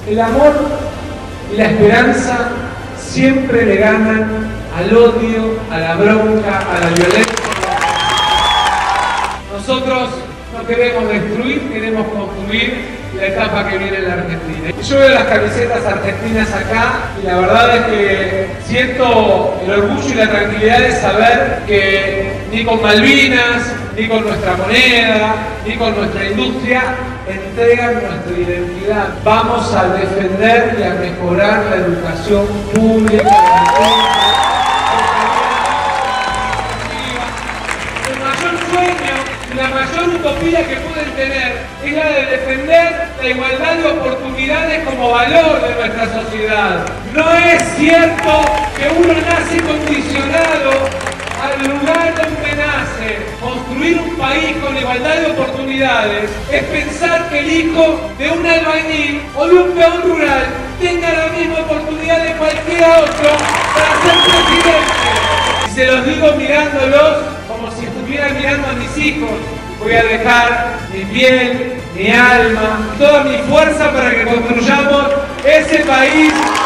El amor y la esperanza siempre le ganan al odio, a la bronca, a la violencia. Nosotros no queremos destruir, queremos construir la etapa que viene en la Argentina. Yo veo las camisetas argentinas acá y la verdad es que siento el orgullo y la tranquilidad de saber que ni con Malvinas, ni con nuestra moneda, ni con nuestra industria entregan nuestra identidad. Vamos a defender y a mejorar la educación pública. El mayor sueño, la mayor utopía que pueden tener es la de defender la igualdad de oportunidades como valor de nuestra sociedad. No es cierto que uno nace condicionado al lugar donde nace. Construir un país con igualdad de oportunidades es pensar que el hijo de un albañil o de un peón rural tenga la misma oportunidad de cualquiera otro para ser presidente. Y se los digo mirándolos como si estuvieran mirando a mis hijos. Voy a dejar mi piel, mi alma, toda mi fuerza para que construyamos ese país